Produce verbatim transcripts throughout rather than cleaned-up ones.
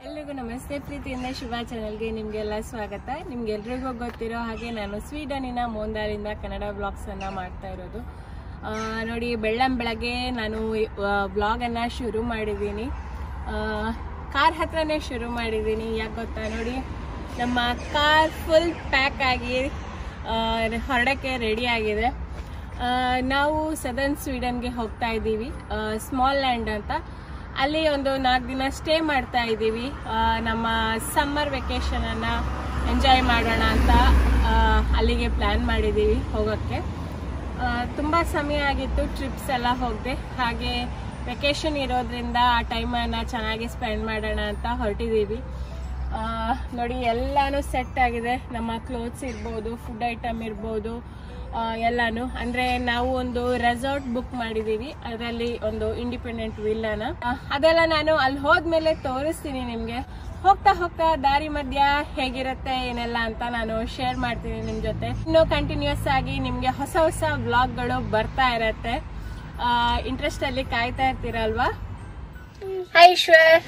ಎಲ್ಲರಿಗೂ ನಮಸ್ತೆ, ಪ್ರೀತಿಯಿಂದ ಶಿವ ಚಾನೆಲ್ಗೆ ನಿಮಗೆಲ್ಲ ಸ್ವಾಗತ. ನಿಮ್ಗೆಲ್ರಿಗೂ ಗೊತ್ತಿರೋ ಹಾಗೆ ನಾನು ಸ್ವೀಡನಿನ ಮೋಂದಾರಿಂದ ಕನ್ನಡ ವ್ಲಾಗ್ಸ್ ಅನ್ನ ಮಾಡ್ತಾ ಇರೋದು. ನೋಡಿ, ಬೆಳ್ಳಂ ಬೆಳಗ್ಗೆ ನಾನು ವ್ಲಾಗನ್ನು ಶುರು ಮಾಡಿದ್ದೀನಿ. ಕಾರ್ ಹತ್ರನೇ ಶುರು ಮಾಡಿದ್ದೀನಿ. ಯಾಕೆ ಗೊತ್ತಾ, ನೋಡಿ ನಮ್ಮ ಕಾರ್ ಫುಲ್ ಪ್ಯಾಕ್ ಆಗಿ ಹೊರಡಕ್ಕೆ ರೆಡಿ ಆಗಿದೆ. ನಾವು ಸದರ್ನ್ ಸ್ವೀಡನ್ಗೆ ಹೋಗ್ತಾ ಇದ್ದೀವಿ, ಸ್ಮಾಲ್ ಲ್ಯಾಂಡ್ ಅಂತ. ಅಲ್ಲಿ ಒಂದು ನಾಲ್ಕು ದಿನ ಸ್ಟೇ ಮಾಡ್ತಾ ಇದ್ದೀವಿ. ನಮ್ಮ ಸಮ್ಮರ್ ವೆಕೇಷನನ್ನು ಎಂಜಾಯ್ ಮಾಡೋಣ ಅಂತ ಅಲ್ಲಿಗೆ ಪ್ಲ್ಯಾನ್ ಮಾಡಿದ್ದೀವಿ ಹೋಗೋಕ್ಕೆ. ತುಂಬ ಸಮಯ ಆಗಿತ್ತು ಟ್ರಿಪ್ಸ್ ಎಲ್ಲ ಹೋಗದೆ, ಹಾಗೆ ವೆಕೇಷನ್ ಇರೋದ್ರಿಂದ ಆ ಟೈಮನ್ನು ಚೆನ್ನಾಗಿ ಸ್ಪೆಂಡ್ ಮಾಡೋಣ ಅಂತ ಹೊರಟಿದ್ದೀವಿ. ನೋಡಿ, ಎಲ್ಲನೂ ಸೆಟ್ ಆಗಿದೆ. ನಮ್ಮ ಕ್ಲೋತ್ಸ್ ಇರ್ಬೋದು, ಫುಡ್ ಐಟಮ್ ಇರ್ಬೋದು, ಎಲ್ಲಾನು. ಅಂದ್ರೆ ನಾವು ಒಂದು ರೆಸಾರ್ಟ್ ಬುಕ್ ಮಾಡಿದೀವಿ, ಅದರಲ್ಲಿ ಒಂದು ಇಂಡಿಪೆಂಡೆಂಟ್ ವಿಲ್ಲಾನ. ಅದೆಲ್ಲ ನಾನು ಅಲ್ಲಿ ಹೋದ್ಮೇಲೆ ತೋರಿಸ್ತೀನಿ ನಿಮ್ಗೆ. ಹೋಗ್ತಾ ಹೋಗ್ತಾ ದಾರಿ ಮಧ್ಯ ಹೇಗಿರುತ್ತೆ ಏನೆಲ್ಲ ಅಂತ ನಾನು ಶೇರ್ ಮಾಡ್ತೀನಿ ನಿಮ್ ಜೊತೆ. ಇನ್ನು ಕಂಟಿನ್ಯೂಸ್ ಆಗಿ ನಿಮ್ಗೆ ಹೊಸ ಹೊಸ ವ್ಲಾಗ್ಗಳು ಬರ್ತಾ ಇರತ್ತೆ. ಇಂಟ್ರೆಸ್ಟ್ ಅಲ್ಲಿ ಕಾಯ್ತಾ ಇರ್ತೀರಲ್ವಾ? ಹಾಯ್ ಈಶ್ವರ್.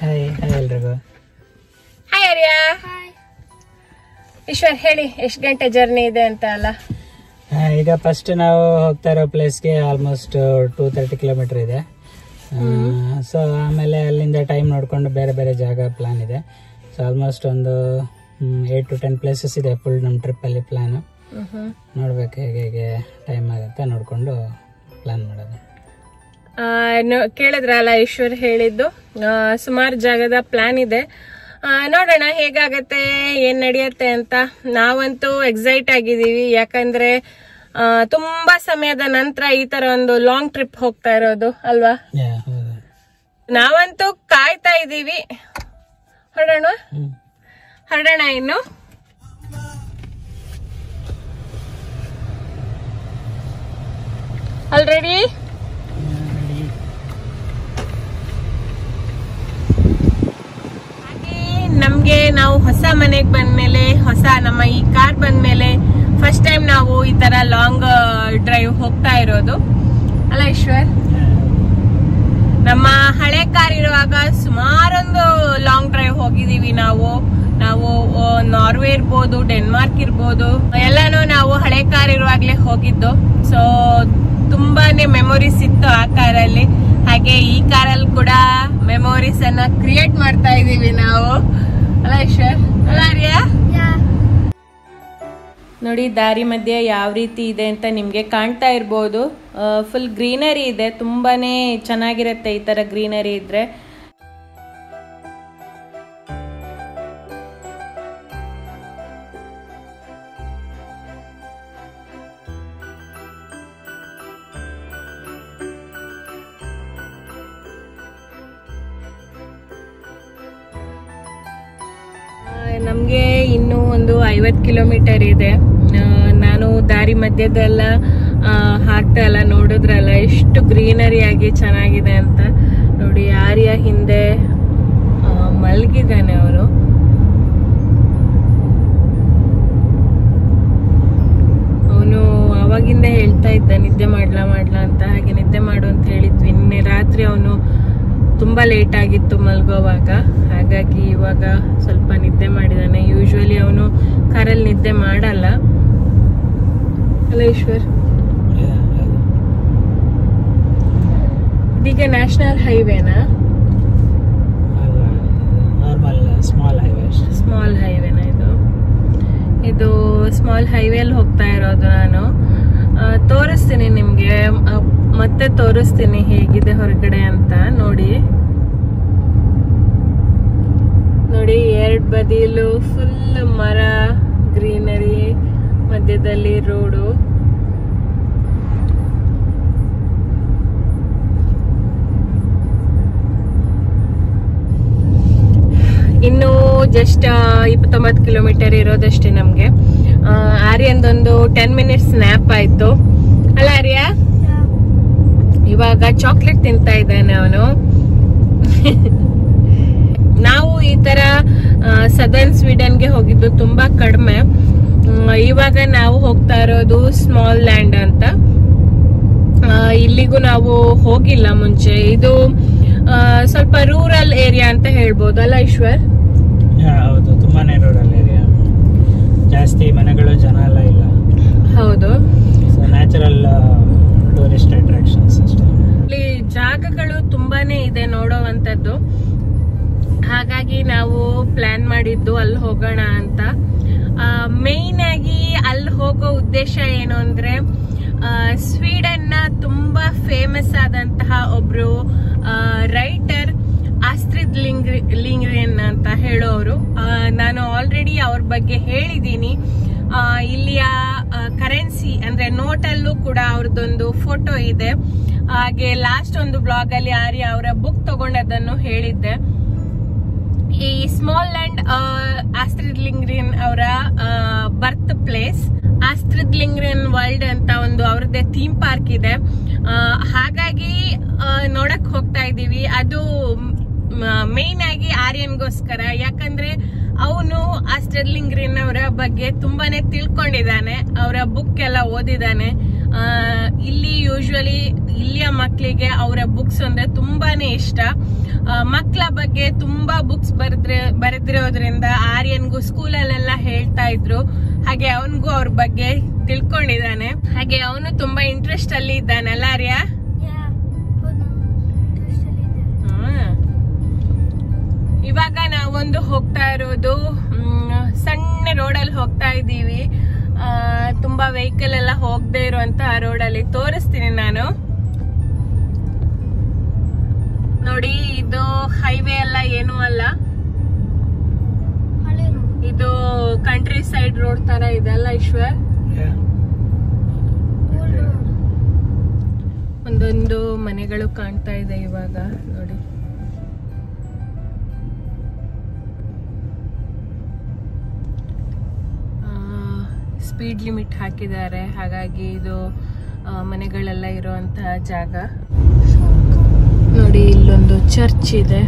ಹಾಯ್ ಆರ್ಯ. ಈಶ್ವರ್ ಹೇಳಿ, ಎಷ್ಟು ಗಂಟೆ ಜರ್ನಿ ಇದೆ ಅಂತ ಅಲ್ಲ? ಈಗ ಫಸ್ಟ್ ನಾವು ಹೋಗ್ತಾ ಇರೋ ಪ್ಲೇಸ್ಗೆ ಆಲ್ಮೋಸ್ಟ್ ಟೂ ತರ್ಟಿ ಕಿಲೋಮೀಟರ್ ಇದೆ. ಸೊ ಆಮೇಲೆ ಅಲ್ಲಿಂದ ಟೈಮ್ ನೋಡ್ಕೊಂಡು ಬೇರೆ ಬೇರೆ ಜಾಗ ಪ್ಲಾನ್ ಇದೆ. ಸೊ ಆಲ್ಮೋಸ್ಟ್ ಒಂದು ಏಟ್ ಟು ಟೆನ್ ಪ್ಲೇಸಸ್ ಇದೆ ಫುಲ್ ನಮ್ಮ ಟ್ರಿಪ್ ಅಲ್ಲಿ ಪ್ಲಾನ್. ನೋಡ್ಬೇಕು ಹೇಗೆ ಹೇಗೆ ಟೈಮ್ ಆಗುತ್ತೆ ನೋಡ್ಕೊಂಡು ಪ್ಲಾನ್ ಮಾಡೋದು. ಕೇಳಿದ್ರಲ್ಲ ಈಶ್ವರ್ ಹೇಳಿದ್ದು, ಸುಮಾರು ಜಾಗದ ಪ್ಲಾನ್ ಇದೆ. ನೋಡೋಣ ಹೇಗಾಗತ್ತೆ, ಏನ್ ನಡೆಯುತ್ತೆ ಅಂತ. ನಾವಂತೂ ಎಕ್ಸೈಟ್ ಆಗಿದೀವಿ, ಯಾಕಂದ್ರೆ ತುಂಬಾ ಸಮಯದ ನಂತರ ಈ ತರ ಒಂದು ಲಾಂಗ್ ಟ್ರಿಪ್ ಹೋಗ್ತಾ ಇರೋದು ಅಲ್ವಾ? ನಾವಂತೂ ಕಾಯ್ತಾ ಇದೀವಿ. ಹೊರಡೋಣ ಹೊರಡೋಣ ಇನ್ನು. ಆಲ್ರೆಡಿ ನಮ್ಗೆ ನಾವು ಹೊಸ ಮನೆಗೆ ಬಂದ್ಮೇಲೆ, ಹೊಸ ನಮ್ಮ ಈ ಕಾರ್ ಬಂದ್ಮೇಲೆ ಫಸ್ಟ್ ಟೈಮ್ ನಾವು ಈ ತರ ಲಾಂಗ್ ಡ್ರೈವ್ ಹೋಗ್ತಾ ಇರೋದು ಅಲ್ಲ ಈಶ್ವರ್? ನಮ್ಮ ಹಳೆ ಕಾರ್ ಇರುವಾಗ ಸುಮಾರೊಂದು ಲಾಂಗ್ ಡ್ರೈವ್ ಹೋಗಿದೀವಿ ನಾವು. ನಾವು ನಾರ್ವೆ ಇರ್ಬೋದು, ಡೆನ್ಮಾರ್ಕ್ ಇರ್ಬೋದು, ಎಲ್ಲಾನು ನಾವು ಹಳೆ ಕಾರ್ ಇರುವಾಗ್ಲೇ ಹೋಗಿದ್ದು. ಸೊ ತುಂಬಾನೇ ಮೆಮೊರೀಸ್ ಇತ್ತು ಆ ಕಾರಲ್ಲಿ. ಹಾಗೆ ಈ ಕಾರಲ್ಲಿ ಕೂಡ ಮೆಮೊರೀಸ್ ಅನ್ನ ಕ್ರಿಯೇಟ್ ಮಾಡ್ತಾ ಇದೀವಿ ನಾವು ಅಲ್ಲ ಈಶ್ವರ್? ಅಲ್ಲ ಆರ್ಯ? ನೋಡಿ, ದಾರಿ ಮಧ್ಯೆ ಯಾವ ರೀತಿ ಇದೆ ಅಂತ ನಿಮ್ಗೆ ಕಾಣ್ತಾ ಇರ್ಬೋದು. ಫುಲ್ ಗ್ರೀನರಿ ಇದೆ, ತುಂಬಾನೇ ಚೆನ್ನಾಗಿರುತ್ತೆ ಈ ತರ ಗ್ರೀನರಿ ಇದ್ರೆ. ನಮ್ಗೆ ಇನ್ನೂ ಒಂದು ಐವತ್ತು ಕಿಲೋಮೀಟರ್ ಇದೆ. ನಾನು ದಾರಿ ಮಧ್ಯದೆಲ್ಲ ಹಾಕ್ತಾ ಎಲ್ಲ ನೋಡಿದ್ರಲ್ಲ ಎಷ್ಟು ಗ್ರೀನರಿ ಆಗಿ ಚೆನ್ನಾಗಿದೆ ಅಂತ. ನೋಡಿ, ಆರ್ಯ ಹಿಂದೆ ಮಲಗಿದ್ದಾನೆ. ಅವನು ಅವನು ಅವಾಗಿಂದ ಹೇಳ್ತಾ ಇದ್ದ ನಿದ್ದೆ ಮಾಡ್ಲಾ ಮಾಡ್ಲಾ ಅಂತ. ಹಾಗೆ ನಿದ್ದೆ ಮಾಡು ಅಂತ ಹೇಳಿದ್ವಿ. ನಿನ್ನೆ ರಾತ್ರಿ ಅವನು ತುಂಬಾ ಲೇಟ್ ಆಗಿತ್ತು ಮಲ್ಗೋವಾಗ, ಹಾಗಾಗಿ ಇವಾಗ ಸ್ವಲ್ಪ ನಿದ್ದೆ ಮಾಡಿದಾನೆ. ಯೂಶುವಲಿ ಅವನು ಕಾರಲ್ಲಿ ನಿದ್ದೆ ಮಾಡಲ್ಲ ಅಲ್ಲ ಈಶ್ವರ್? ಇದೀಗ ನ್ಯಾಷನಲ್ ಹೈವೇನಾ? Small highway. ಸ್ಮಾಲ್ ಹೈವೇನಾ ಇದು? ಇದು ಸ್ಮಾಲ್ ಹೈವೇಲಿ ಹೋಗ್ತಾ ಇರೋದು. ನಾನು ತೋರಿಸ್ತೀನಿ ನಿಮ್ಗೆ, ಮತ್ತೆ ತೋರಿಸ್ತೀನಿ ಹೇಗಿದೆ ಹೊರಗಡೆ ಅಂತ. ನೋಡಿ ನೋಡಿ ಎರಡ್ ಬದಿಯಲ್ಲೂ ಫುಲ್ ಮರ, ಗ್ರೀನರಿ, ಮಧ್ಯದಲ್ಲಿ ರೋಡು. ಇನ್ನು ಜಸ್ಟ್ ಇಪ್ಪತ್ತೊಂಬತ್ತು ಕಿಲೋಮೀಟರ್ ಇರೋದಷ್ಟೇ ನಮ್ಗೆ. ಆರ್ಯಂದೊಂದು ಟೆನ್ ಮಿನಿಟ್ಸ್ ಸ್ನ್ಯಾಪ್ ಆಯ್ತು ಅಲ್ಲ ಆರ್ಯ? ಇವಾಗ ಚಾಕ್ಲೇಟ್ ತಿಂತಾ ಇದ್ದಾನೆ ಅವನು. ನಾವು ಈ ತರ ಸದರ್ನ್ ಸ್ವೀಡನ್ಗೆ ಹೋಗಿದ್ದು ತುಂಬಾ ಕಡಿಮೆ. ಇವಾಗ ನಾವು ಹೋಗ್ತಾ ಇರೋದು ಸ್ಮಾಲ್ ಲ್ಯಾಂಡ್ ಅಂತ. ಇಲ್ಲಿಗೂ ನಾವು ಹೋಗಿಲ್ಲ ಮುಂಚೆ. ಇದು ಸ್ವಲ್ಪ ರೂರಲ್ ಏರಿಯಾ ಅಂತ ಹೇಳ್ಬೋದು ಅಲ್ಲ ಈಶ್ವರ್? ಹೌದು, ತುಂಬಾನೇ ರೂರಲ್ ಏರಿಯಾ, ಜಾಸ್ತಿ ಮನೆಗಳು, ಜನ ಎಲ್ಲ ಇಲ್ಲ. ಹೌದು, ಸೊ ನ್ಯಾಚುರಲ್ ಟೂರಿಸ್ಟ್ ಅಟ್ರಾಕ್ಷನ್ಸ್ ಅಷ್ಟೇ. ಇಲ್ಲಿ ಜಾಗಗಳು ತುಂಬಾನೇ ಇದೆ ನೋಡೋವಂಥದ್ದು. ಹಾಗಾಗಿ ನಾವು ಪ್ಲಾನ್ ಮಾಡಿದ್ದು ಅಲ್ಲಿ ಹೋಗೋಣ ಅಂತ. ಮೇಯ್ನ್ ಆಗಿ ಅಲ್ಲಿ ಹೋಗೋ ಉದ್ದೇಶ ಏನು ಅಂದ್ರೆ, ಸ್ವೀಡನ್ ನ ತುಂಬಾ ಫೇಮಸ್ ಆದಂತಹ ಒಬ್ರು ರೈಟರ್ ಆಸ್ಟ್ರಿಡ್ ಲಿಂಗ್ರಿ ಲಿಂಗ್ರೆನ್ ಅಂತ ಹೇಳೋರು. ನಾನು ಆಲ್ರೆಡಿ ಅವ್ರ ಬಗ್ಗೆ ಹೇಳಿದ್ದೀನಿ. ಇಲ್ಲಿಯ ಕರೆನ್ಸಿ ಅಂದ್ರೆ ನೋಟಲ್ಲೂ ಕೂಡ ಅವ್ರದ್ದೊಂದು ಫೋಟೋ ಇದೆ. ಹಾಗೆ ಲಾಸ್ಟ್ ಒಂದು ಬ್ಲಾಗ್ ಅಲ್ಲಿ ಆರ್ಯ ಅವರ ಬುಕ್ ತಗೊಂಡದನ್ನು ಹೇಳಿದ್ದೆ. ಈ ಸ್ಮಾಲ್ ಲ್ಯಾಂಡ್ ಆಸ್ಟ್ರಿಡ್ ಲಿಂಗ್ರೆನ್ ಅವರ ಬರ್ತ್ ಪ್ಲೇಸ್. ಆಸ್ಟ್ರಿಡ್ ಲಿಂಗ್ರೆನ್ ವರ್ಲ್ಡ್ ಅಂತ ಒಂದು ಅವ್ರದ್ದೇ ಥೀಮ್ ಪಾರ್ಕ್ ಇದೆ. ಹಾಗಾಗಿ ನೋಡಕ್ ಹೋಗ್ತಾ ಇದೀವಿ. ಅದು ಮೇನ್ ಆಗಿ ಆರ್ಯನ್ಗೋಸ್ಕರ, ಯಾಕಂದ್ರೆ ಅವನು ಆಸ್ಟ್ರಿಡ್ ಲಿಂಗ್ರೆನ್ ಅವರ ಬಗ್ಗೆ ತುಂಬಾನೇ ತಿಳ್ಕೊಂಡಿದ್ದಾನೆ, ಅವರ ಬುಕ್ ಎಲ್ಲ ಓದಿದ್ದಾನೆ. ಇಲ್ಲಿ ಯೂಶುವಲಿ ಇಲ್ಲಿಯ ಮಕ್ಕಳಿಗೆ ಅವರ ಬುಕ್ಸ್ ಅಂದ್ರೆ ತುಂಬಾನೇ ಇಷ್ಟ. ಮಕ್ಕಳ ಬಗ್ಗೆ ತುಂಬಾ ಬುಕ್ಸ್ ಬರೆದ್ರೆ ಬರೆದಿರೋದ್ರಿಂದ ಆರ್ಯನ್ಗೂ ಸ್ಕೂಲಲ್ಲೆಲ್ಲ ಹೇಳ್ತಾ ಇದ್ರು. ಹಾಗೆ ಅವನಿಗೂ ಅವ್ರ ಬಗ್ಗೆ ತಿಳ್ಕೊಂಡಿದ್ದಾನೆ. ಹಾಗೆ ಅವನು ತುಂಬಾ ಇಂಟ್ರೆಸ್ಟ್ ಅಲ್ಲಿ ಇದ್ದಾನಲ್ಲ ಆರ್ಯ? ಇವಾಗ ನಾವೊಂದು ಹೋಗ್ತಾ ಇರೋದು ಸಣ್ಣ ರೋಡಲ್ಲಿ ಹೋಗ್ತಾ ಇದ್ದೀವಿ. ತುಂಬಾ ವೆಹಿಕಲ್ ಎಲ್ಲ ಹೋಗದೆ ಇರುವಂತಹ ರೋಡಲ್ಲಿ ತೋರಿಸ್ತೀನಿ ನಾನು. ನೋಡಿ, ಇದು ಹೈವೇ ಅಲ್ಲ, ಏನೂ ಅಲ್ಲ, ಇದು ಕಂಟ್ರಿ ಸೈಡ್ ರೋಡ್ ತರ ಇದೆ ಅಲ್ಲ ಈಶ್ವರ್? ಒಂದೊಂದು ಮನೆಗಳು ಕಾಣ್ತಾ ಇದೆ ಇವಾಗ ನೋಡಿ. ಸ್ಪೀಡ್ ಲಿಮಿಟ್ ಹಾಕಿದ್ದಾರೆ, ಹಾಗಾಗಿ ಇದು ಮನೆಗಳೆಲ್ಲ ಇರುವಂತಹ ಜಾಗ. ನೋಡಿ, ಇಲ್ಲೊಂದು ಚರ್ಚ್ ಇದೆ.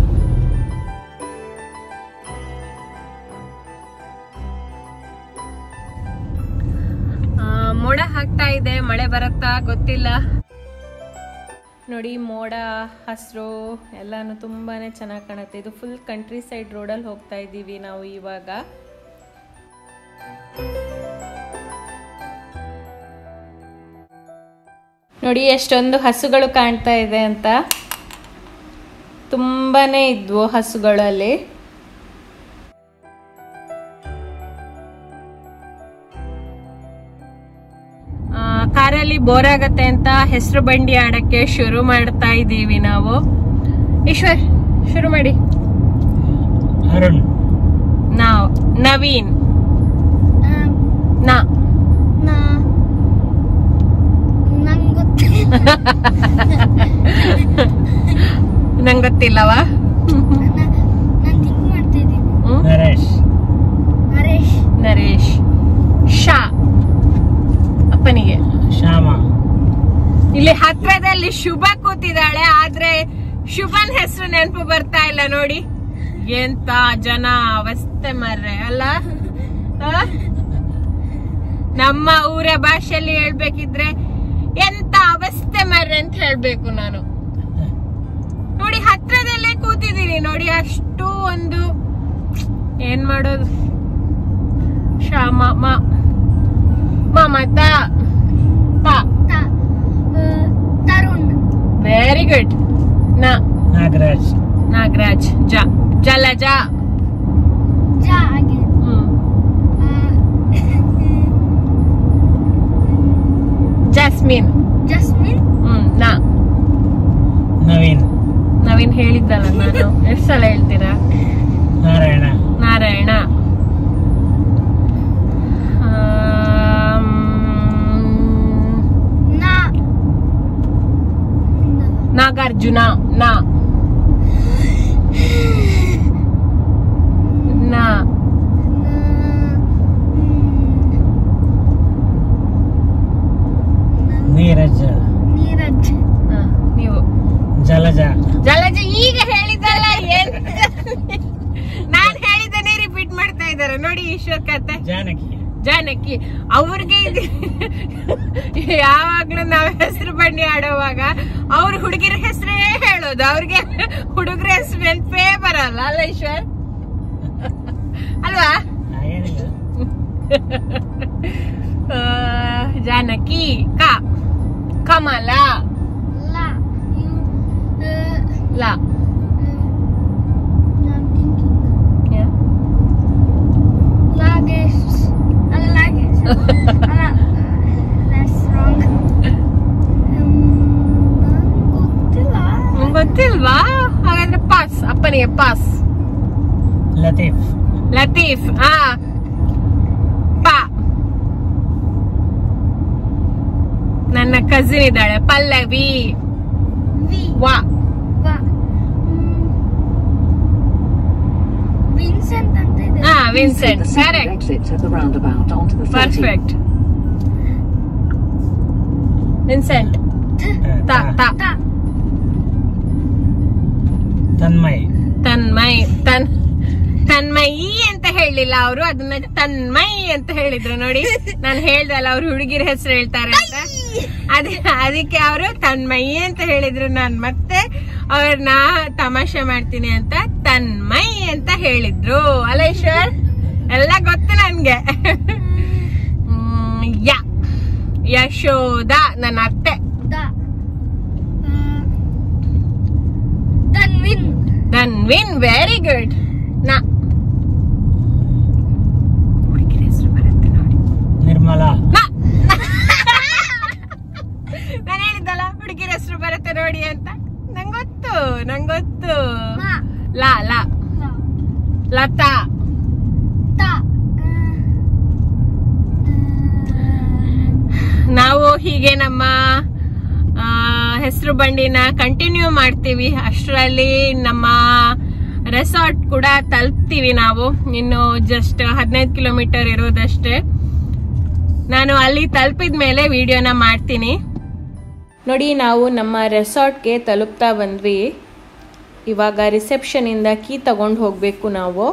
ಮೋಡ ಹಾಕ್ತಾ ಇದೆ, ಮಳೆ ಬರುತ್ತಾ ಗೊತ್ತಿಲ್ಲ. ನೋಡಿ, ಮೋಡ, ಹಸಿರು ಎಲ್ಲಾನು ತುಂಬಾನೇ ಚೆನ್ನಾಗಿ ಕಾಣುತ್ತೆ. ಇದು ಫುಲ್ ಕಂಟ್ರಿ ಸೈಡ್ ರೋಡಲ್ಲಿ ಹೋಗ್ತಾ ಇದ್ದೀವಿ ನಾವು ಇವಾಗ. ನೋಡಿ ಎಷ್ಟೊಂದು ಹಸುಗಳು ಕಾಣ್ತಾ ಇದೆ ಅಂತ. ತುಂಬಾನೇ ಇದ್ವು ಹಸುಗಳಲ್ಲಿ. ಕಾರಲ್ಲಿ ಬೋರ್ ಆಗತ್ತೆ ಅಂತ ಹೆಸರು ಬಂಡಿ ಆಡಕ್ಕೆ ಶುರು ಮಾಡ್ತಾ ಇದ್ದೀವಿ ನಾವು. ಈಶ್ವರ್ ಶುರು ಮಾಡಿ. ಅರುಣ್, ನಾವ್ ನವೀನ್, ನಾ ನಂಗೆ ಗೊತ್ತಿಲ್ಲವಾ? ನರೇಶ್, ನರೇಶ್, ಶಾ ಅಪ್ಪನಿಗೆ, ಶ್ಯಾಮ. ಇಲ್ಲಿ ಹತ್ರದಲ್ಲಿ ಶುಭ ಕೂತಿದ್ದಾಳೆ, ಆದ್ರೆ ಶುಭನ್ ಹೆಸರು ನೆನಪು ಬರ್ತಾ ಇಲ್ಲ. ನೋಡಿ ಎಂತ ಜನ ಅವಸ್ಥೆ ಮರ್ರೆ ಅಲ್ಲ. ನಮ್ಮ ಊರ ಭಾಷೆಯಲ್ಲಿ ಹೇಳ್ಬೇಕಿದ್ರೆ ಎಂತ ಅವಸ್ಥೆ ಮರ್ರೆ ಅಂತ ಹೇಳ್ಬೇಕು ನಾನು. ನೋಡಿ ಹತ್ರದಲ್ಲೇ ಕೂತಿದ್ದೀನಿ ನೋಡಿ, ಅಷ್ಟು ಒಂದು ಏನ್ ಮಾಡೋದು. Shyama, Mamata, Tarun, very good. ನಾಗರಾಜ್, ನಾಗರಾಜ್, ಜ ಜಲಜ, ಜಾಸ್ಮಿನ್, ಜಾಸ್ಮಿನ್, ಹ್ಮ್ ನಾ ನವೀನ್. ನವೀನ್ ಹೇಳಿದ್ದಲ್ಲ ನಾನು, ಎಷ್ಟು ಸಲ ಹೇಳ್ತೀರಾ? ನಾರಾಯಣ, ನಾರಾಯಣ, ನಾಗಾರ್ಜುನ, ನಾ ನಾ ನೀರಜ್, ನೀರಜ್, ನೀವು ಜಲಜ. ಜಲಜ ಈಗ ಹೇಳಿದ್ದಲ್ಲ, ಏನ್ ನಾನ್ ಹೇಳಿದ್ದೇನೆ ರಿಪೀಟ್ ಮಾಡ್ತಾ ಇದ್ದಾರೆ ನೋಡಿ. ಈಶ್ವರ್ ಕತೆ. ಜಾನಕಿ, ಜಾನಕಿ. ಅವ್ರಿಗೆ ಯಾವಾಗ್ಲೂ ನಾವ್ ಹೆಸರು ಬಂಡಿ ಆಡೋವಾಗ ಅವ್ರ ಹುಡುಗಿರ ಹೆಸರೇ ಹೇಳೋದು, ಅವ್ರಿಗೆ ಹುಡುಗರ ಹೆಸರು ನೆನಪೇ ಬರಲ್ಲ ಅಲ್ಲ ಈಶ್ವರ್? ಅಲ್ವಾ? ಹಾಗೇನಿಲ್ಲ. ಆ, ಜಾನಕಿ ಕ ಕಮಲ La. You. Uh, ಲ uh, I'm thinking. Yeah. Luggage. Uh, luggage. uh, that's wrong. Um, ಗೊತ್ತಿಲ್ಲ. ಗೊತ್ತಿಲ್ವಾ? ಹಾಗಾದ್ರೆ ಪಾಸ್. ಅಪ್ಪನಿಗೆ ಪಾಸ್. ಲತೀಫ್. ಲತೀಫ್. ಆ ಪ ನನ್ನ ಕಸಿನ್ ಇದ್ದಾಳೆ ಪಲ್ಲವಿ. ವಿ. ವಾ ವ. ವಿನ್ಸೆಂಟ್ ಅಂತ ಇದೆ. ಹಾ Vincent. The second correct. exit at the roundabout onto the thirteenth. Perfect. Vincent. ತ ತ ತ. ತನ್ಮಯ್. ತನ್ಮಯ್. ತನ್ ತನ್ಮಯಿ ಅಂತ ಹೇಳಿಲ್ಲ ಅವರು, ಅದನ್ನ ತನ್ಮಯ್ ಅಂತ ಹೇಳಿದ್ರು. ನೋಡಿ ನಾನು ಹೇಳ್ದಲ್ಲ ಅವ್ರು ಹುಡುಗಿರ ಹೆಸರು ಹೇಳ್ತಾರೆ ಅಂತ, ಅದ ಅದಕ್ಕೆ ಅವರು ತನ್ಮಯಿ ಅಂತ ಹೇಳಿದ್ರು. ನಾನ್ ಮತ್ತೆ ಅವ್ರನ್ನ ತಮಾಷೆ ಮಾಡ್ತೀನಿ ಅಂತ ತನ್ಮಯ್ ಅಂತ ಹೇಳಿದ್ರು. ಅಲ್ಲ ಈಶ್ವರ್, ಎಲ್ಲ ಗೊತ್ತು ನನ್ಗೆ. ಹ್ಮ್, ಯ ಯಶೋದ ನನ್ನ ಅತ್ತೆ. ದ. Uh, Tanvin. Tanvin. Very good. ನಾ ಹುಡುಗಿರ ಹೆಸರು ಬರುತ್ತೆ ನೋಡಿ. ನಿರ್ಮಲಾ. ನಾನು ಹೇಳಿದ್ದಲ್ಲ ಹುಡುಗಿರ ಹೆಸರು ಬರುತ್ತೆ ನೋಡಿ ಅಂತ. ನಂಗೊತ್ತು ನಂಗೊತ್ತು. ಮ. ಲಾ ಲಾ ಲ. ಲತಾ. ತ. ನಾವು ಹೀಗೆ ನಮ್ಮ ಹೆಸರು ಬಂಡಿನ ಕಂಟಿನ್ಯೂ ಮಾಡ್ತೀವಿ. ಅಷ್ಟರಲ್ಲಿ ನಮ್ಮ ರೆಸಾರ್ಟ್ ಕೂಡ ತಲುಪ್ತೀವಿ ನಾವು. ಇನ್ನು ಜಸ್ಟ್ ಹದಿನೈದು ಕಿಲೋಮೀಟರ್ ಇರೋದಷ್ಟೇ. ನಾನು ಅಲ್ಲಿ ತಲುಪಿದ ಮೇಲೆ ವಿಡಿಯೋನ ಮಾಡ್ತೀನಿ ನೋಡಿ. ನಾವು ನಮ್ಮ ರೆಸಾರ್ಟ್ಗೆ ತಲುಪ್ತಾ ಬಂದ್ವಿ. ಇವಾಗ ರಿಸೆಪ್ಷನ್ ಇಂದ ಕೀ ತಗೊಂಡು ಹೋಗ್ಬೇಕು ನಾವು.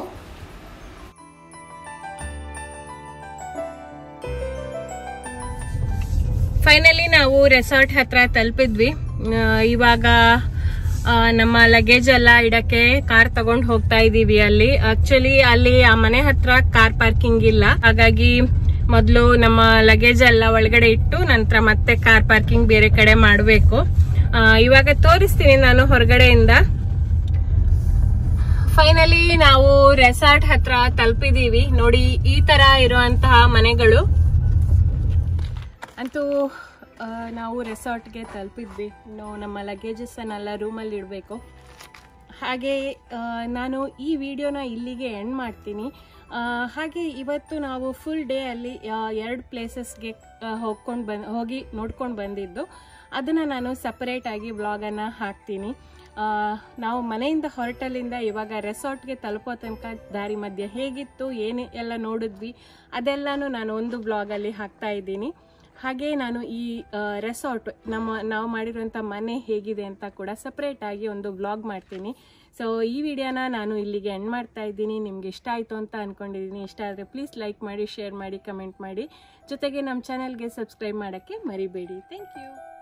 ಫೈನಲಿ ನಾವು ರೆಸಾರ್ಟ್ ಹತ್ರ ತಲುಪಿದ್ವಿ. ಇವಾಗ ನಮ್ಮ ಲಗೇಜ್ ಎಲ್ಲ ಇಡಕ್ಕೆ ಕಾರ್ ತಗೊಂಡು ಹೋಗ್ತಾ ಇದೀವಿ. ಅಲ್ಲಿ ಆಕ್ಚುಲಿ ಅಲ್ಲಿ ಆ ಮನೆ ಹತ್ರ ಕಾರ್ ಪಾರ್ಕಿಂಗ್ ಇಲ್ಲ, ಹಾಗಾಗಿ ಮೊದಲು ನಮ್ಮ ಲಗೇಜ್ ಎಲ್ಲ ಒಳಗಡೆ ಇಟ್ಟು ನಂತರ ಮತ್ತೆ ಕಾರ್ ಪಾರ್ಕಿಂಗ್ ಬೇರೆ ಕಡೆ ಮಾಡಬೇಕು. ಇವಾಗ ತೋರಿಸ್ತೀನಿ ನಾನು ಹೊರಗಡೆಯಿಂದ. ಫೈನಲಿ ನಾವು ರೆಸಾರ್ಟ್ ಹತ್ರ ತಲುಪಿದೀವಿ. ನೋಡಿ ಈ ತರ ಇರುವಂತಹ ಮನೆಗಳು. ಅಂತೂ ನಾವು ರೆಸಾರ್ಟ್ಗೆ ತಲುಪಿದ್ವಿ. ಇನ್ನು ನಮ್ಮ ಲಗೇಜಸ್ ಅನ್ನೆಲ್ಲ ರೂಮಲ್ಲಿ ಇಡಬೇಕು. ಹಾಗೆ ನಾನು ಈ ವಿಡಿಯೋನ ಇಲ್ಲಿಗೆ ಎಂಡ್ ಮಾಡ್ತೀನಿ. ಹಾಗೆ ಇವತ್ತು ನಾವು ಫುಲ್ ಡೇ ಅಲ್ಲಿ ಎರಡು ಪ್ಲೇಸಸ್ಗೆ ಹೋಗ್ಕೊಂಡು ಬಂದು ಹೋಗಿ ನೋಡ್ಕೊಂಡು ಬಂದಿದ್ದು, ಅದನ್ನು ನಾನು ಸಪರೇಟ್ ಆಗಿ ವ್ಲಾಗನ್ನು ಹಾಕ್ತೀನಿ. ನಾವು ಮನೆಯಿಂದ ಹೊರಟಲ್ಲಿಂದ ಇವಾಗ ರೆಸಾರ್ಟ್ಗೆ ತಲುಪೋ ತನಕ ದಾರಿ ಮಧ್ಯೆ ಹೇಗಿತ್ತು, ಏನು ಎಲ್ಲ ನೋಡಿದ್ವಿ, ಅದೆಲ್ಲನೂ ನಾನು ಒಂದು ವ್ಲಾಗಲ್ಲಿ ಹಾಕ್ತಾ ಇದ್ದೀನಿ. ಹಾಗೆ ನಾನು ಈ ರೆಸಾರ್ಟ್ ನಮ್ಮ ನಾವು ಮಾಡಿರುವಂಥ ಮನೆ ಹೇಗಿದೆ ಅಂತ ಕೂಡ ಸಪ್ರೇಟ್ ಆಗಿ ಒಂದು ವ್ಲಾಗ್ ಮಾಡ್ತೀನಿ. ಸೊ ಈ ವಿಡಿಯೋನ ನಾನು ಇಲ್ಲಿಗೆ ಎಂಡ್ ಮಾಡ್ತಾ ಇದ್ದೀನಿ. ನಿಮ್ಗೆ ಇಷ್ಟ ಆಯಿತು ಅಂತ ಅಂದ್ಕೊಂಡಿದ್ದೀನಿ. ಇಷ್ಟ ಆದರೆ ಪ್ಲೀಸ್ ಲೈಕ್ ಮಾಡಿ, ಶೇರ್ ಮಾಡಿ, ಕಮೆಂಟ್ ಮಾಡಿ, ಜೊತೆಗೆ ನಮ್ಮ ಚಾನಲ್ಗೆ ಸಬ್ಸ್ಕ್ರೈಬ್ ಮಾಡೋಕ್ಕೆ ಮರಿಬೇಡಿ. Thank you.